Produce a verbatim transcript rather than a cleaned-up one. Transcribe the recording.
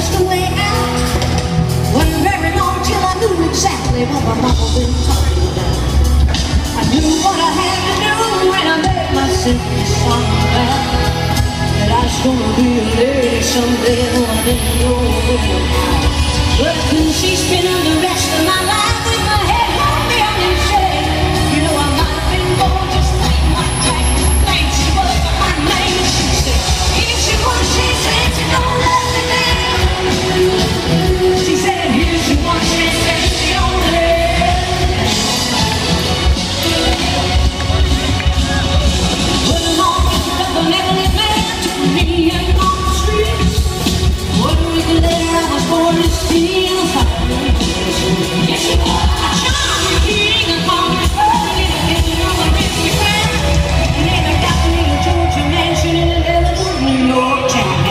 just a way out. Wasn't very long till I knew exactly what my mama been talking about. I knew what I had to do when I made myself this song about that I was gonna be a lady someday, though I didn't know it. But I couldn't see spending the rest of my life with my head hung down and shake. You know I might have been born just plain like Jack. Thank she was her name. She said, if she was, she said, she don't let me down. She said, here she was, she said, she don't let me down. But the morning of the Neverland Man took me and on the streets. One week later I was born to steal fire. Yes, she was a charming king and Congress early in the kitchen of a rich man. And then I got me a Georgia mansion in the New York town.